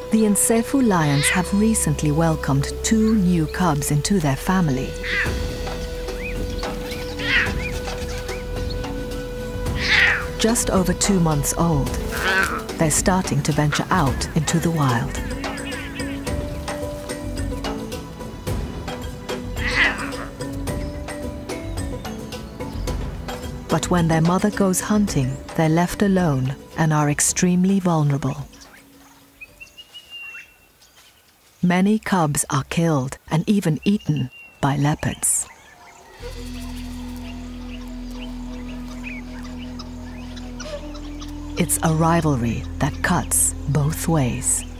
The Nsefu lions have recently welcomed 2 new cubs into their family. Just over 2 months old, they're starting to venture out into the wild. But when their mother goes hunting, they're left alone and are extremely vulnerable. Many cubs are killed and even eaten by leopards. It's a rivalry that cuts both ways.